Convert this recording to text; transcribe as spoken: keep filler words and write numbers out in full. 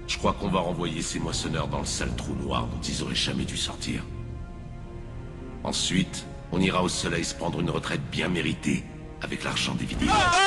Je crois qu'on va renvoyer ces moissonneurs dans le sale trou noir dont ils auraient jamais dû sortir. Ensuite, on ira au soleil se prendre une retraite bien méritée, avec l'argent des vidéos.